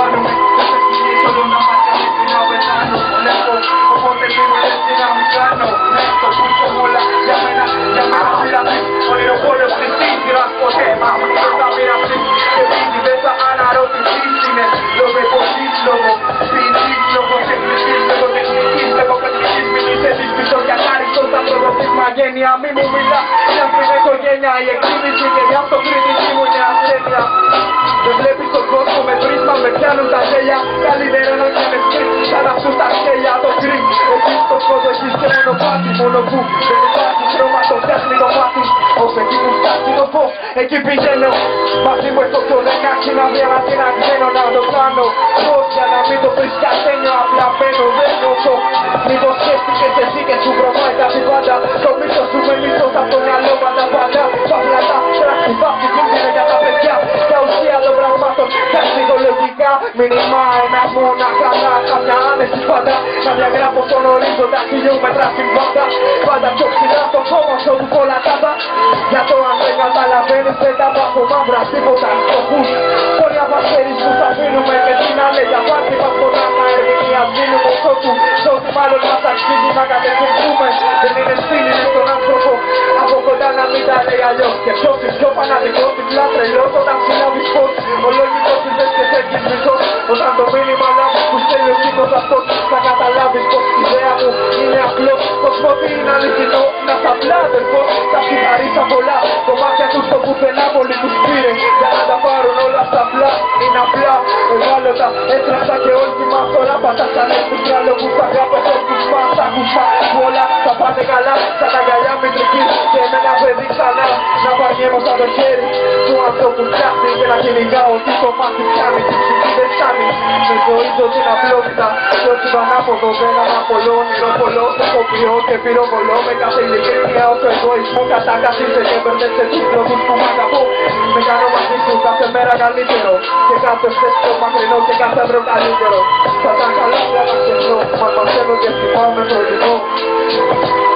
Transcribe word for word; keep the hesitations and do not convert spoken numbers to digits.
Αισθάνομαι όλο να μάτια να πεθάνω. Βλέπω οπότε μείνω έτσι να μην κάνω. Νέστο που είσαι όλα για μένα, για μένα πειρατής. Όνειρο πόλεμο χρυσή, σειράς ποτέ, μα μην θα μοιραστείς. Και πίτι δεν θα αναρωτηθείς. Είναι λόγω εποχής, λόγω ποιητής, λόγω τεχνικής, λόγω τεχνικής, λόγω πετρικής. Μην είσαι δυσπιστό για χάριστο στα προδοτήσμα γένεια. Μη μου μιλά για πριν οικογένεια. Η εκτίμηση και η αυτοκριτική μου είναι ασθένεια. Δεν βλέπεις τον κόσμο με πρίσμα, με πιάνουν τα γέλια. Καλύτερα να κάνεις κρύς, σαν να σου τα χέλια. Το κρύς, εκεί στο σκότω έχεις και μονοπάτι. Μόνο που δεν υπάρχει χρώμα, το φτιάχνει το μάτι. Ως εκεί που φτάσει το φως, εκεί πηγαίνω. Μαζί μου έχω το δεκάκι να βγει αλλά τι να ξένω να το κάνω. Πώς για να μην το βρεις καθένιο, απλά μπαίνω, δεν νιώθω. Μήπως σκέφτηκες εσύ και σου προβάει κάτι πάντα. Το μίσο σου με μίσος από το μυαλό πάντα πάντα. Τα πλατά, πράξη, βάφη, κίνδυνο για τα παιδιά. Τα ουσία των πραγμάτων, τα ψυχολογικά. Μήνυμα ένα μόνο καλά, κάποια άνεση πάντα. Να διαγράφω στον ορίζοντα χιλιόμετρα συμβάντα. Πάντα πιο ψηλά στο χώμα σου του πολλά τάμπα. Για το αν δεν καταλαβαίνεις δεν τα βάζω μαύρα τίποτα στοχούς. Πολλοί από αστέρις που θα αφήνουμε και τι να λέει για πάρτι μας φωνάμα ερμηνεία δίνουμε σώτου. Σ' ό,τι μάλλον μας αξίζει να κατευθυνθούμε. Δεν είναι στήλη, είναι στον άνθρωπο. Από κοντά να μην τα λέει αλλιώς. Και ποιος είναι πιο φανατικός, τυφλά τρελός. Όταν συλλάβεις φως, ο λογικός της δεν και φεύγεις μισός. Όταν το μήνυμα λάβεις που στέλνει ο κύκλος αυτός, θα καταλάβεις πως η ιδέα μου είναι απλός. Πως ό,τι είναι αληθινό, να σ' απλά αδερφός. Τα σιγαρίσα πολλά, κομμάτια τους στο πουθενά πολύ τους πήρε. Για να τα πάρουν όλα στα απλά, είναι απλά ευάλωτα. Έτραξα και όλη μας τώρα πατάσανε τους διαλόγους. Τα αγάπω τους μας, τα ακούσμα που όλα θα πάνε καλά. Σαν τα γυαλιά μητρικής και με ένα παιδί ξανά. Να παρνιέμω σαν το χέρι του ανθρώπου φτιάχνει και να κυνηγάω τι το μάτι πιάνει. Τι ψυχή δεν φτάνει, με ζωή το την απλότητα. Κι όχι πανάποδο δεν αναπολώ, όνειρο πολλό. Τοπιό και πυροβολώ με κάθε ειλικρίνεια. Όσο εγωισμό κατάκαθισε και μπερδεύσε τους τρόπους που μ' αγαπώ. Με κάνω μαζί σου κάθε μέρα καλύτερο. Και κάθε στέστο μακρινό και κάθε άντρο καλύτερο. Θα ήταν καλά πια να ξεχνώ, μα μαθαίνω και θυμάμαι πρωινό.